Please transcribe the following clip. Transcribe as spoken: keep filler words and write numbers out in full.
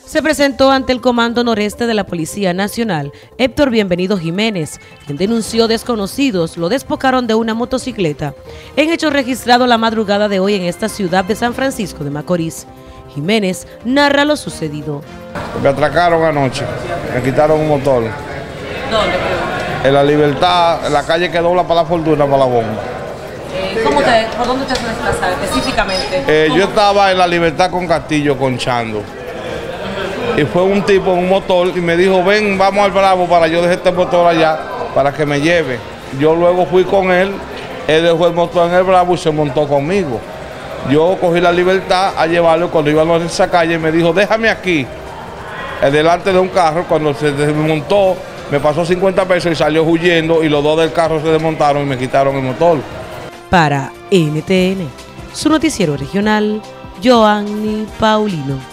se presentó ante el Comando Noreste de la Policía Nacional, Héctor Bienvenido Jiménez, quien denunció desconocidos lo despojaron de una motocicleta, en hecho registrado la madrugada de hoy en esta ciudad de San Francisco de Macorís. Jiménez narra lo sucedido. Me atracaron anoche, me quitaron un motor. ¿Dónde? En La Libertad, en la calle que dobla para La Fortuna, para La Bomba. Eh, ¿cómo te, ¿Por dónde te has desplazado específicamente? Eh, yo estaba en La Libertad con Castillo, conchando. Y fue un tipo en un motor y me dijo, ven, vamos al Bravo para yo dejar este motor allá, para que me lleve. Yo luego fui con él, él dejó el motor en el Bravo y se montó conmigo. Yo cogí La Libertad a llevarlo, cuando íbamos en esa calle me dijo, déjame aquí, delante de un carro. Cuando se desmontó, me pasó cincuenta pesos y salió huyendo, y los dos del carro se desmontaron y me quitaron el motor. Para N T N, su noticiero regional, Joanny Paulino.